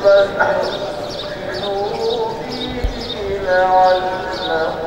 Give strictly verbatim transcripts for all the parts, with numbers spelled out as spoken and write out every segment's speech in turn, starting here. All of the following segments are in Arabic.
فليؤمنوا به لعلهم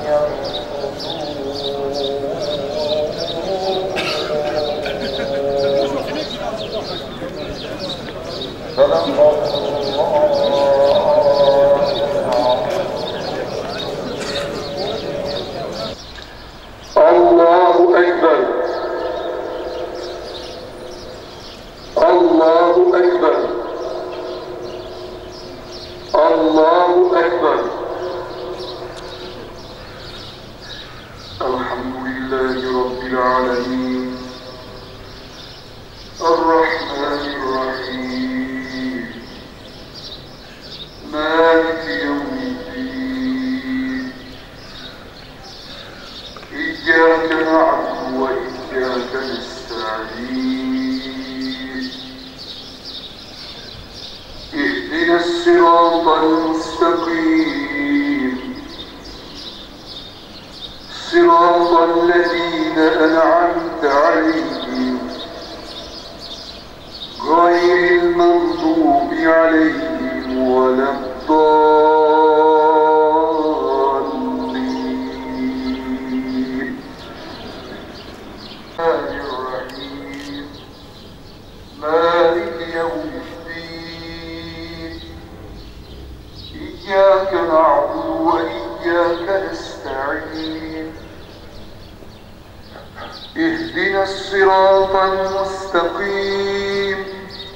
اهدنا الصراط المستقيم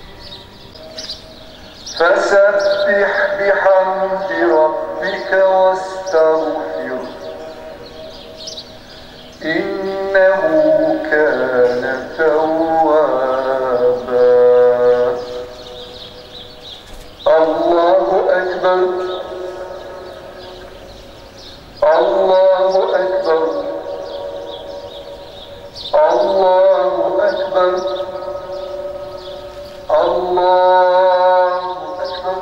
فسبح بحمد ربك واستغفره إنه كان توابا. الله أكبر الله أكبر الله أكبر الله أكبر.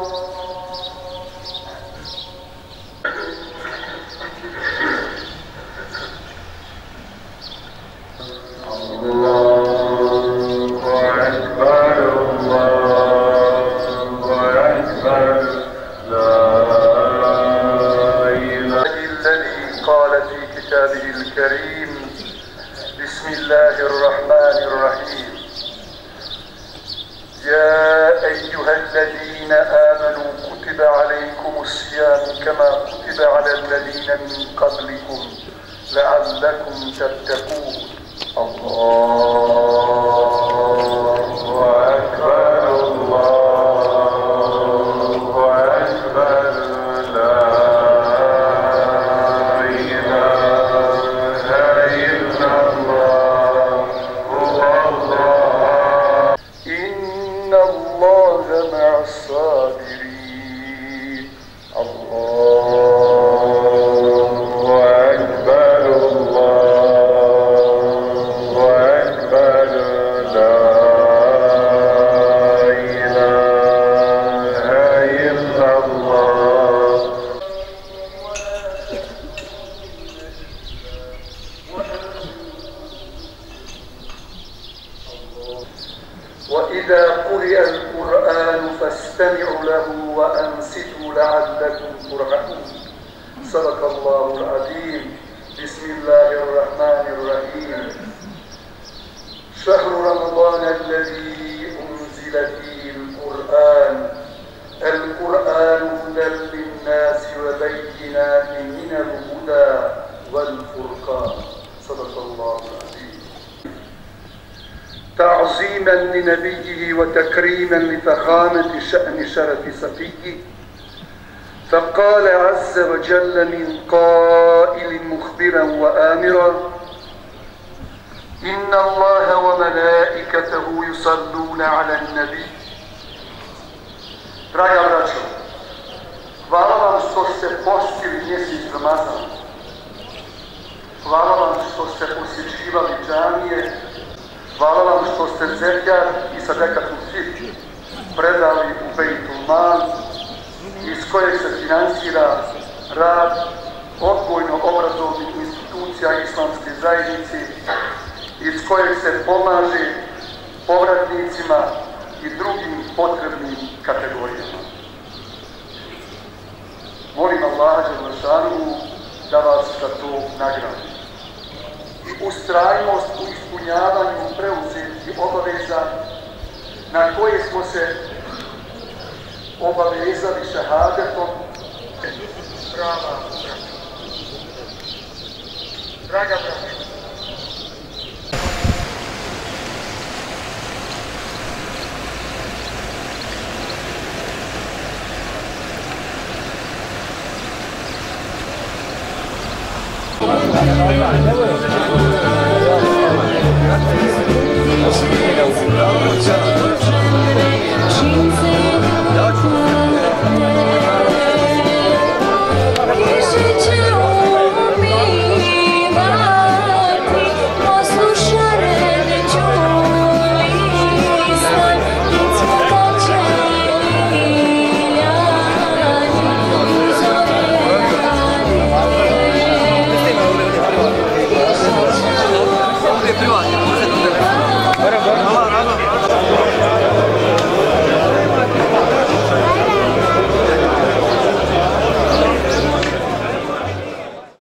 بسم الله الرحمن الرحيم. يا أيها الذين آمنوا كتب عليكم الصيام كما كتب على الذين من قبلكم لعلكم تتقون. الله أكبر الله أكبر. وإذا قرئ القرآن فاستمعوا له وأنصتوا لعلكم ترحمون. صدق الله العظيم. بسم الله الرحمن الرحيم. شهر رمضان الذي أنزل فيه القرآن القرآن هدى للناس وبينات من الهدى والفرقان. صدق الله العظيم. تعظيما لنبيه وتكريما لفخامة شأن شرف صفيه، فقال عز وجل من قائل مخبرا وآمرا: إن الله وملائكته يصلون على النبي. Draga braćo, hvala vam što ste postili mjesec Ramazan. Hvala vam što ste posjećivali džamije. Hvala vam što ste zekat i sadekatul fitr predali u Bejtul Mal, iz kojeg se finansira rad odgojno-obrazovnih institucija islamske zajednice, iz kojeg se pomaže povratnicima i drugim potrebnim kategorijama. Allaha Đelešanu da vas za to nagradi. I ustrajnost u ispunjavanju preuzetih obaveza na koje smo se obavezali šehadetom. Prava braća. Draga braća, Nasıl bir